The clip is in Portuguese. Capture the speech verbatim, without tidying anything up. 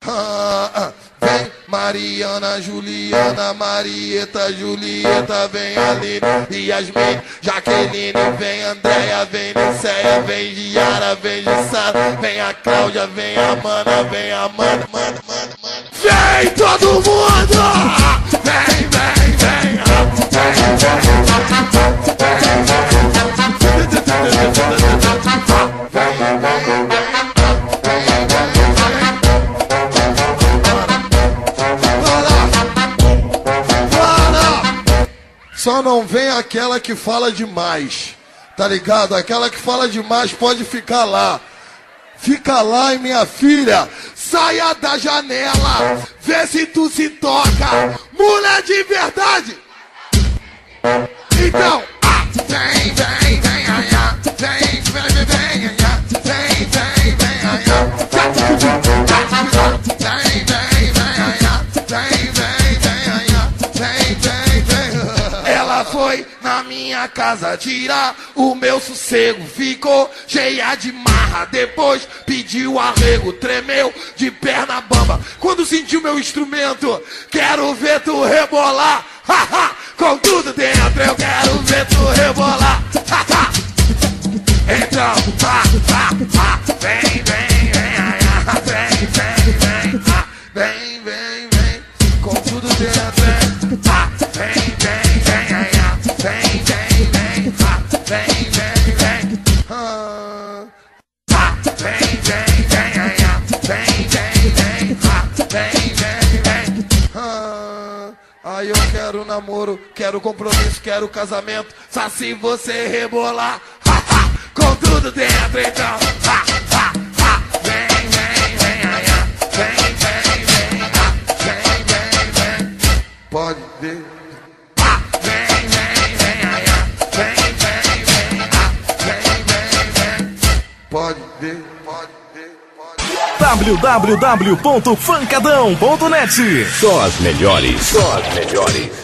Ah, ah, vem Mariana, Juliana, Marieta, Julieta, vem Aline e Yasmin, Jaqueline, vem Andréia, vem Niceia, vem Giara, vem Jussara, vem a Cláudia, vem a Mana, vem a Mana, Mana, Mana, Mana. Vem todo mundo! Vem, vem, vem! Só não vem aquela que fala demais, tá ligado? Aquela que fala demais pode ficar lá. Fica lá, e minha filha, saia da janela, vê se tu se toca, mulher de verdade. Então, ah, vem, vem, vem, ai, ah, vem, vem, vem, vem, ai, ah, vem, vem, vem, ai, ah, vem, vem, vem, ai, ah, vem, vem, vem, ai, ah, vem, vem, vem. Ela foi na minha casa tirar o meu sossego, ficou cheia de marra, depois pediu arrego, tremeu de perna bamba. Quando sentiu meu instrumento, quero ver tu rebolar, haha, com tudo dentro, eu quero ver tu rebolar, haha. Então, ha, ha, ha, vem, vem, vem, ai, ah, vem, vem, vem, ah, vem, vem, vem, com tudo dentro, hein? Ah, vem, vem, vem, ai, ah, vem, vem, vem, ah, vem, vem, vem, ah, ah, vem, vem, vem, ai, ah, vem, vem, vem, ah, vem, vem, vem, ah, ai, eu quero namoro, quero compromisso, quero casamento, só se você rebolar, ha, ha, com tudo dentro, então, ha, ha, ha, vem, vem, vem, ai, ah, vem, vem, vem, ah, vem, vem, vem, pode ver. Ah, vem, vem, vem, ai, ah, vem, vem, vem, ah, vem, vem, vem, pode ver, pode ver, pode ver. w w w ponto funkadão ponto net. Só as melhores, só as melhores.